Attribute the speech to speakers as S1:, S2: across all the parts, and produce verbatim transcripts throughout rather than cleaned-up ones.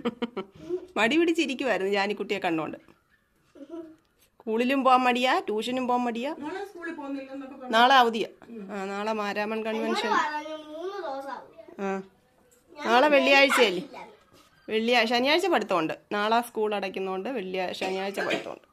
S1: മടി പിടിച്ചിരിക്കുമായിരുന്നു ജാനിക്കുട്ടിയെ കണ്ടോണ്ട്. സ്കൂളിലും പോകാൻ മടിയാ, ട്യൂഷനും പോകാൻ മടിയാ. നാളെ അവധിയാ. ആ നാളെ മാരാമൺ കൺവെൻഷൻ. ആ നാളെ വെള്ളിയാഴ്ചയല്ലേ? വെള്ളിയാഴ്ച ശനിയാഴ്ച പഠിത്തമുണ്ട്. നാളെ സ്കൂൾ അടയ്ക്കുന്നതുകൊണ്ട് വെള്ളിയാഴ്ച ശനിയാഴ്ച പഠിത്തമുണ്ട്.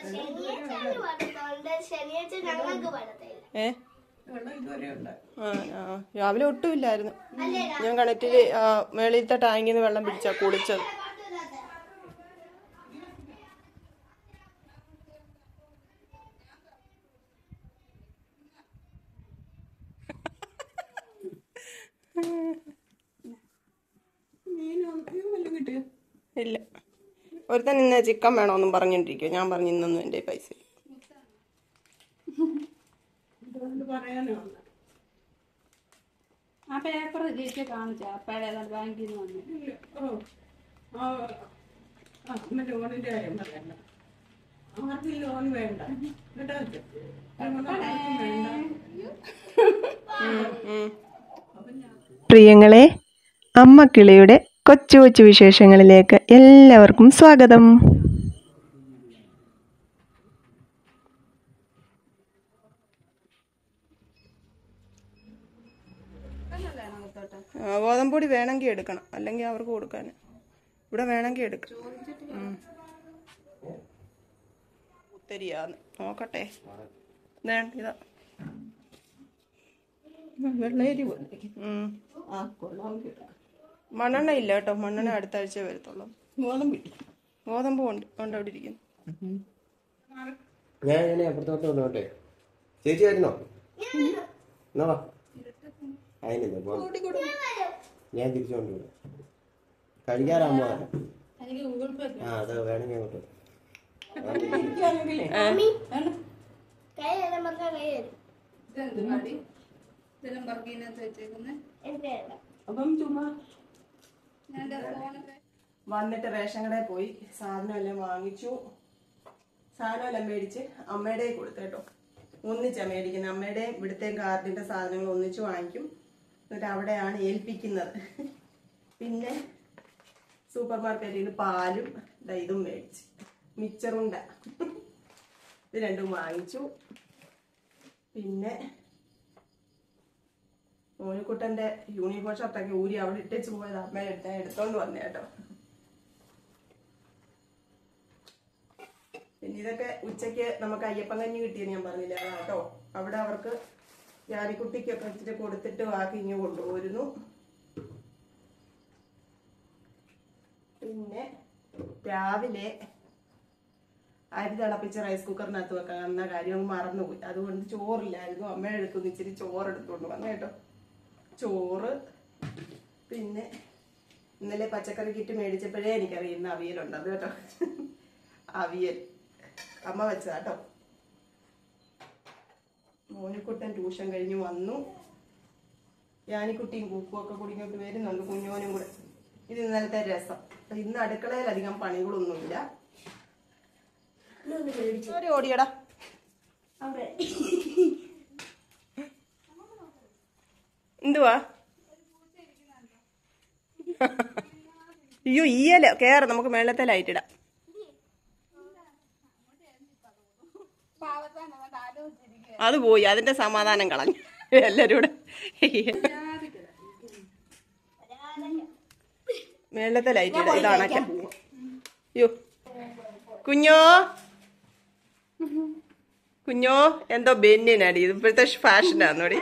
S1: ഏ ആ രാവിലെ ഒട്ടുമില്ലായിരുന്നു. ഞാൻ കിണറ്റിൽ മേളിലത്തെ ടാങ്കിൽ നിന്ന് വെള്ളം പിടിച്ചാ കുളിച്ചത്. ഇല്ല, ഒരുത്തൻ ഇന്ന് ചിക്കൻ വേണമെന്നും പറഞ്ഞോണ്ടിരിക്കുക. ഞാൻ പറഞ്ഞു ഇന്നൊന്നും എൻ്റെ പൈസ
S2: ആ പേപ്പർ ചേച്ചി കാണിച്ച അപ്പഴേ ബാങ്കിൽ നിന്ന് വന്നു.
S1: ലോണിന്റെ കാര്യം പറയണ്ട, ആർക്കും ലോൺ വേണ്ട.
S3: പ്രിയങ്ങളെ, അമ്മ കിളിയുടെ കൊച്ചു കൊച്ചു വിശേഷങ്ങളിലേക്ക് എല്ലാവർക്കും സ്വാഗതം.
S1: ഗോതമ്പൊടി വേണമെങ്കിൽ എടുക്കണം, അല്ലെങ്കിൽ അവർക്ക് കൊടുക്കാൻ. ഇവിടെ വേണമെങ്കിൽ എടുക്കാം. ഉത്തരിയാന്ന് നോക്കട്ടെ. ഇതാ വെള്ളേരി മണ്ണെണ്ണ ഇല്ല കേട്ടോ. മണ്ണെണ്ണ അടുത്ത ആഴ്ച വരത്തുള്ളൂ. ഗോതമ്പ് ഗോതമ്പ് ഉണ്ട് കൊണ്ട് അവിടെ ഇരിക്കുന്നു.
S4: ഞാൻ അപ്പുറത്തോട്ട് വന്നോട്ടെ. ചേച്ചി വരുന്നോ? ഞാൻ തിരിച്ചു കൊണ്ടുപോകും. കഴിക്കാറാകുമ്പോ ആ അത് വേണമെങ്കിൽ അങ്ങോട്ട്
S1: വന്നിട്ട് റേഷൻ കടയിൽ പോയി സാധനം എല്ലാം വാങ്ങിച്ചു. സാധനം എല്ലാം മേടിച്ച് അമ്മയുടെ കൊടുത്തു കേട്ടോ. ഒന്നിച്ചാ മേടിക്കുന്നത്. അമ്മയുടെ ഇവിടുത്തെ കാർഡിന്റെ സാധനങ്ങൾ ഒന്നിച്ച് വാങ്ങിക്കും, എന്നിട്ട് അവിടെയാണ് ഏൽപ്പിക്കുന്നത്. പിന്നെ സൂപ്പർ മാർക്കറ്റിൽ നിന്ന് പാലും ഇതും മേടിച്ച് മിച്ചറുണ്ട ഇത് രണ്ടും വാങ്ങിച്ചു. പിന്നെ മോനിക്കുട്ടന്റെ യൂണിഫോം ഷർട്ടൊക്കെ ഊരി അവിടെ ഇട്ടേച്ച് പോയത് അമ്മ എടുത്ത എടുത്തോണ്ട് വന്നേ കേട്ടോ. പിന്നെ ഇതൊക്കെ ഉച്ചയ്ക്ക് നമുക്ക് അയ്യപ്പൻ കഞ്ഞി കിട്ടിയെന്ന് ഞാൻ പറഞ്ഞില്ല കേട്ടോ. അവിടെ അവർക്ക് ജാനിക്കുട്ടിക്കൊക്കെ ഇച്ചിരി കൊടുത്തിട്ട് ബാക്കി ഇങ്ങ് കൊണ്ടുപോയിരുന്നു. പിന്നെ രാവിലെ അരി തിളപ്പിച്ച റൈസ് കുക്കറിനകത്ത് വെക്കാവുന്ന കാര്യം മറന്നുപോയി. അതുകൊണ്ട് ചോറില്ലായിരുന്നു. അമ്മയുടെ അടുത്തുനിന്ന് ഇച്ചിരി ചോറ് എടുത്തുകൊണ്ട് വന്നു കേട്ടോ. ചോറ് പിന്നെ ഇന്നലെ പച്ചക്കറി കിറ്റ് മേടിച്ചപ്പോഴേ എനിക്കറിയുന്ന അവിയലുണ്ട് അത് കേട്ടോ. അവിയൽ അമ്മ വെച്ചതാട്ടോ. മോനിക്കുട്ടൻ ട്യൂഷൻ കഴിഞ്ഞ് വന്നു. ജാനിക്കുട്ടിയും കൂക്കും ഒക്കെ കൂടി ഇങ്ങോട്ട് വരുന്നുണ്ട്, കുഞ്ഞോനും കൂടെ. ഇത് ഇന്നലത്തെ രസം. ഇന്ന് അടുക്കളയിൽ അധികം പണികളൊന്നുമില്ല. ഓടിയടാ എന്തുവാ? അയ്യോ ഈയല കേറ, നമുക്ക് മേളത്തെ ലൈറ്റ് ഇടാം. അത് പോയി, അതിന്റെ സമാധാനം കളഞ്ഞു എല്ലാരും കൂടെ. മേളത്തെ ലൈറ്റ് ഇടാം. ഇതാണൊക്കെ അയ്യോ കുഞ്ഞോ കുഞ്ഞോ എന്തോ ബെന്നിനടി ഇത് ഇപ്പോഴത്തെ ഫാഷനാന്നോടി.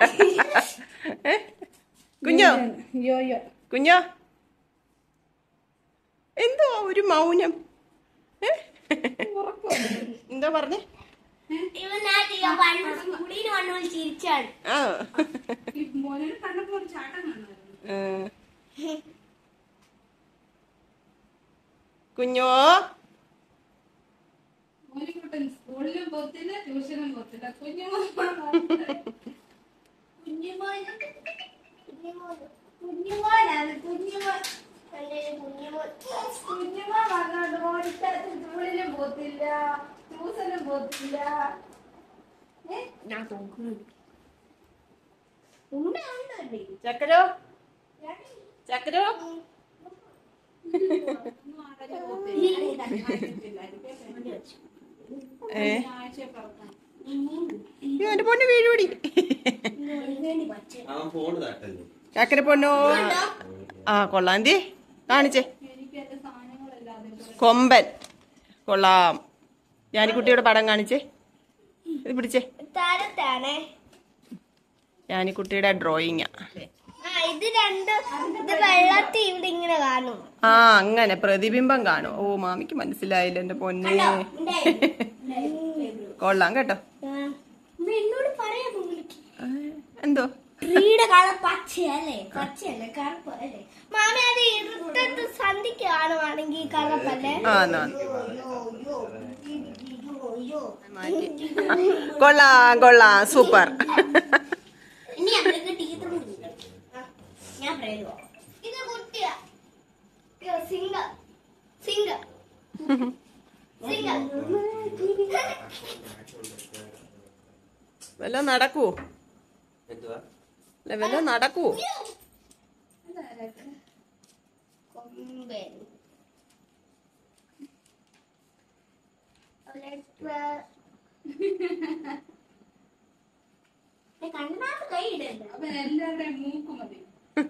S1: കുഞ്ഞോ കുഞ്ഞോ എന്തോ ഒരു മൗനം. എന്താ പറഞ്ഞേ? കുഞ്ഞോ
S2: സ്കൂളിലും പോത്തില്ല ട്യൂഷനും പോത്തില്ല. കുഞ്ഞുമോ കുഞ്ഞുമോനാണ് കുഞ്ഞുമോ കുഞ്ഞുമോ വന്നോണ്ട് മോനിക്കാത്ത സ്കൂളിലും പോത്തില്ല ട്യൂഷനും പോത്തില്ല.
S1: ചക്കരോ ചക്കരോ ഏ എന്റെ പൊന്നു വീഴുപടി ചക്കര പൊന്നോ. ആ കൊള്ളാം. എന്തി കാണിച്ചേ കൊമ്പൻ. കൊള്ളാം. ഞാനിക്കുട്ടിയുടെ പടം കാണിച്ചേ. ഇത് പിടിച്ചേ. ഞാനിക്കുട്ടിയുടെ ഡ്രോയിങ്ങാ. ആ അങ്ങനെ പ്രതിബിംബം കാണും. ഓ മാമിക്ക് മനസ്സിലായില്ല എന്റെ പൊന്നെ. കൊള്ളാം കേട്ടോ. എന്തോ
S5: പച്ചയല്ലേ പച്ചയല്ലേ കറുപ്പല്ലേ മാമി? അത് ഇരുട്ടത്ത് സന്ധിക്ക് കാണുവാണെങ്കിൽ കറുപ്പല്ലേ?
S1: കൊള്ളാം കൊള്ളാം സൂപ്പർ.
S5: ഇനി അവർക്ക് ടീച്ചർ ഞാൻ പറയുക ഇത് കുട്ടിയാ സിംഗ സിംഗ സിംഗ
S1: വല്ലോ നടക്കൂ വല്ലോ നടക്കൂ.
S5: കൊമ്പൻ കണ്ണാത്ത് കൈ ഇടണ്ട.
S2: എല്ലാവരുടെയും മൂക്ക് മതി.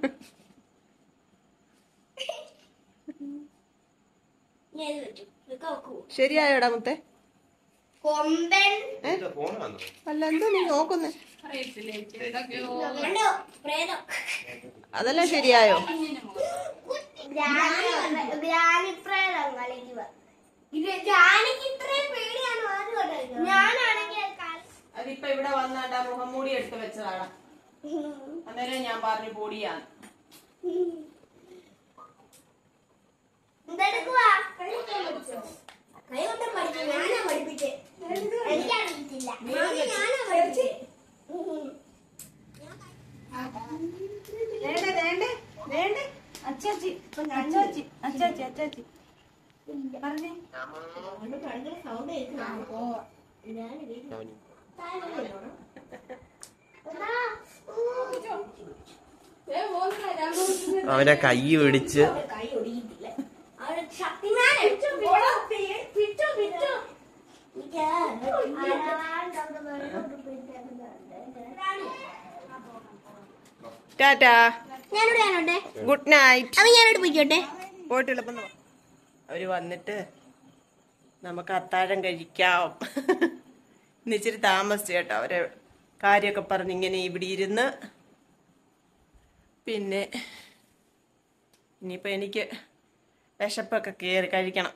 S1: ശരിയായോടാ മുത്തേ?
S5: കൊമ്പൻ
S1: അല്ല എന്തോ നീ നോക്കുന്നേ? അതെല്ലാം ശരിയായോ? അതിപ്പോ ഇവിടെ വന്നാണ്ടാ മുഖം മൂടി എടുത്ത് വെച്ചതാണ്. അന്നേരം ഞാൻ പറഞ്ഞു പൊടിയാണ്.
S2: അച്ചാച്ചി അച്ചാച്ചി അച്ചാച്ചി അച്ചാച്ചി പറഞ്ഞേ.
S4: അവനെ കൈ പിടിച്ച്
S1: ടാറ്റാ ഗുഡ് നൈറ്റ്.
S5: ഞാനോട് പോയിക്കോട്ടെ.
S1: പോയിട്ട് എളുപ്പം അവര് വന്നിട്ട് നമുക്ക് അത്താഴം കഴിക്കാം. ഇന്ന് ഇച്ചിരി താമസിച്ചു കേട്ടോ. അവരെ കാര്യമൊക്കെ പറഞ്ഞ് ഇങ്ങനെ ഇവിടെ ഇരുന്ന് പിന്നെ ഇനിയിപ്പോൾ എനിക്ക് വിശപ്പൊക്കെ കയറി കഴിക്കണം.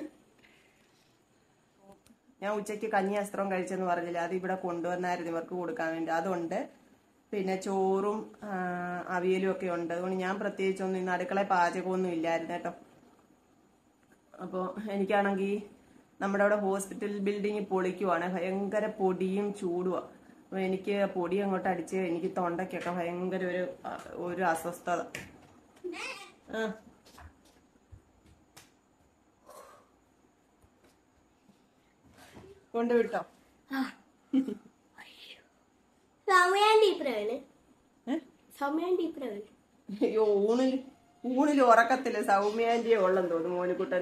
S1: ഞാൻ ഉച്ചയ്ക്ക് കഞ്ഞി അസ്ത്രം കഴിച്ചെന്ന് പറഞ്ഞില്ല. അത് ഇവിടെ കൊണ്ടുവന്നായിരുന്നു ഇവർക്ക് കൊടുക്കാൻ വേണ്ടി. അതുണ്ട്. പിന്നെ ചോറും അവിയലും ഒക്കെ ഉണ്ട്. അതുകൊണ്ട് ഞാൻ പ്രത്യേകിച്ചൊന്നും ഇന്ന് അടുക്കള പാചകമൊന്നും ഇല്ലായിരുന്നു കേട്ടോ. അപ്പോൾ എനിക്കാണെങ്കിൽ നമ്മുടെ അവിടെ ഹോസ്പിറ്റൽ ബിൽഡിങ് പൊളിക്കുവാണ്. ഭയങ്കര പൊടിയും ചൂടുമാണ്. അപ്പോൾ എനിക്ക് പൊടി അങ്ങോട്ട് അടിച്ച് എനിക്ക് തൊണ്ടയ്ക്കൊക്കെ ഭയങ്കര ഒരു ഒരു അസ്വസ്ഥത. ആ കൊണ്ടുവിട്ടോ? അയ്യോ ഊണിൽ ഊണിൽ ഉറക്കത്തില്ല. സൗമ്യാന്റിയെ ഉള്ളെന്ന് തോന്നുന്നു മോനുകുട്ടന്.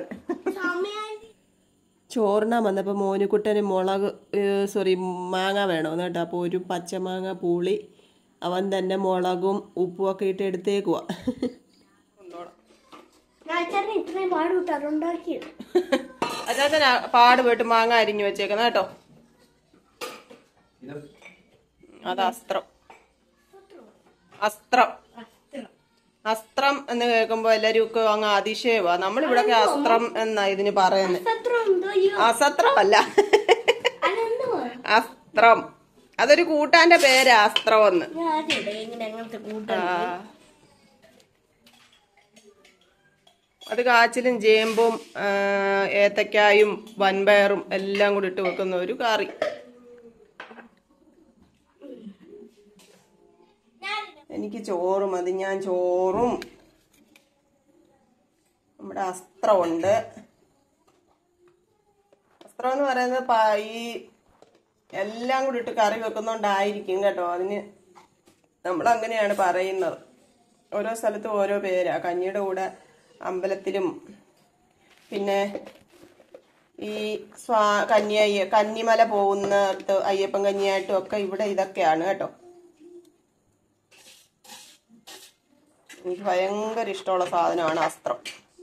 S1: ചോറിനാൻ വന്നപ്പോൾ മോനുകുട്ടന് മുളക് സോറി മാങ്ങ വേണമെന്ന് കേട്ടോ. അപ്പോൾ ഒരു പച്ചമാങ്ങ പൂളി അവൻ തന്നെ മുളകും ഉപ്പും ഒക്കെ ഇട്ട് എടുത്തേക്കുവാ. അച്ചാച്ചൻ പാട് പോയിട്ട് മാങ്ങ അരിഞ്ഞു വെച്ചേക്കുന്ന കേട്ടോ. അത് അസ്ത്രം അസ്ത്രം അസ്ത്രം എന്ന് കേൾക്കുമ്പോ എല്ലാരും ഒക്കെ അങ്ങ് അതിശയവാ. നമ്മളിവിടൊക്കെ അസ്ത്രം എന്നാ ഇതിന് പറയുന്നത്. അസത്രമല്ല, അസ്ത്രം. അതൊരു കൂട്ടാന്റെ പേരാ അസ്ത്രം എന്ന്. അത് കാച്ചിലും ചേമ്പും ഏത്തക്കായും വൻപയറും എല്ലാം കൂടി ഇട്ട് വെക്കുന്ന ഒരു കറി. എനിക്ക് ചോറ് മതി. ഞാൻ ചോറും നമ്മുടെ അസ്ത്രമുണ്ട്. അസ്ത്രം എന്ന് പറയുന്നത് ഈ എല്ലാം കൂടി ഇട്ട് കറി വെക്കുന്നോണ്ടായിരിക്കും കേട്ടോ. അതിന് നമ്മളങ്ങനെയാണ് പറയുന്നത്. ഓരോ സ്ഥലത്തും ഓരോ പേരാ. കഞ്ഞിയുടെ കൂടെ അമ്പലത്തിലും പിന്നെ ഈ സ്വാ കന്യ കന്നിമല പോകുന്നിടത്ത് അയ്യപ്പൻ കഞ്ഞിയായിട്ടും ഒക്കെ ഇവിടെ ഇതൊക്കെയാണ് കേട്ടോ. എനിക്ക് ഭയങ്കര ഇഷ്ടമുള്ള സാധനമാണ് അസ്ത്രം.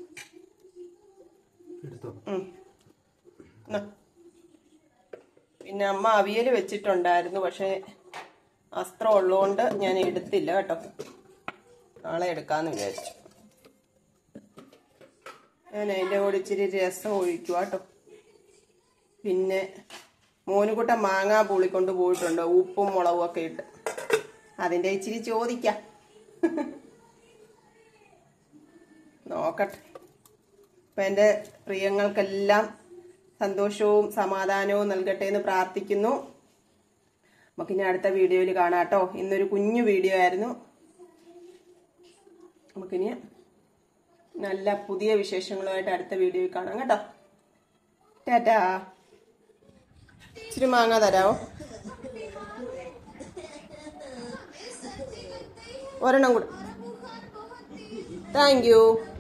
S1: പിന്നെ അമ്മ അവിയൽ വെച്ചിട്ടുണ്ടായിരുന്നു, പക്ഷെ അസ്ത്രം ഉള്ളതുകൊണ്ട് ഞാൻ എടുത്തില്ല കേട്ടോ. നാളെ എടുക്കാന്ന് വിചാരിച്ചു. ഞാൻ അതിൻ്റെ കൂടെ ഇച്ചിരി രസം ഒഴിക്കുക കേട്ടോ. പിന്നെ മോനുകുട്ട മാങ്ങാ പുളിക്കൊണ്ട് പോയിട്ടുണ്ട്, ഉപ്പും മുളകും ഒക്കെ ഇട്ട്. അതിൻ്റെ ഇച്ചിരി ചോദിക്കാം. നോക്കട്ടെ. അപ്പം എൻ്റെ പ്രിയങ്ങൾക്കെല്ലാം സന്തോഷവും സമാധാനവും നൽകട്ടെ എന്ന് പ്രാർത്ഥിക്കുന്നു. നമുക്കിനി അടുത്ത വീഡിയോയിൽ കാണാം കേട്ടോ. ഇന്നൊരു കുഞ്ഞു വീഡിയോ ആയിരുന്നു. നമുക്കിനി നല്ല പുതിയ വിശേഷങ്ങളുമായിട്ട് അടുത്ത വീഡിയോയിൽ കാണാം കേട്ടോ. ടാറ്റാ. ഇച്ചിരി മാങ്ങ തരാമോ? ഒരെണ്ണം കൂടെ. Thank U.